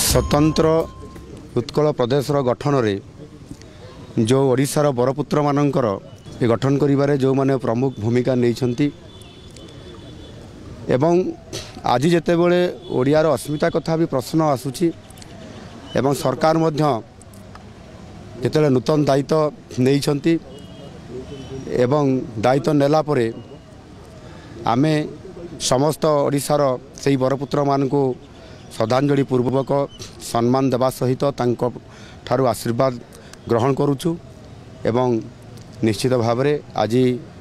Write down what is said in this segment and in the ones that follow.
स्वतंत्र उत्कल प्रदेश गठन में जो ओडिशार बरपुत्र मानकर गठन करिबारे जो माने प्रमुख भूमिका नहीं एवं आज जिते बड़े ओडियार अस्मिता कथा भी प्रश्न आसूची एवं सरकार जिते नूतन दायित्व नहीं एवं दायित्व नेला परे आमे समस्त ओडिशार से बरपुत्र मानकु श्रद्धांजलि पूर्वक सम्मान देवा सहित ठारू आशीर्वाद ग्रहण करुचु एवं निश्चित भाव में आज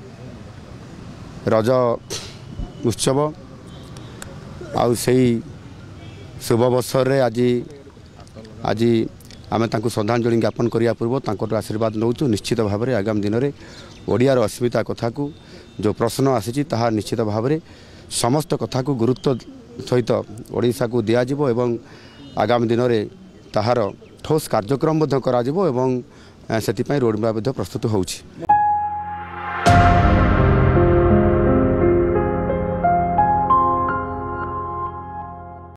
रज उत्सव आउ शुभ अवसर आज आज आम श्रद्धांजलि ज्ञापन करने पूर्व आशीर्वाद नौचु। निश्चित भाव में आगामी दिन में ओडियार अस्मिता कथा को जो प्रश्न आसी निश्चित भाव में समस्त कथा को गुरुत्व सहित ओडिशा को दिज्व एवं आगामी दिन में ताहार ठोस कार्यक्रम करा एवं से रोड मैप प्रस्तुत होउछि।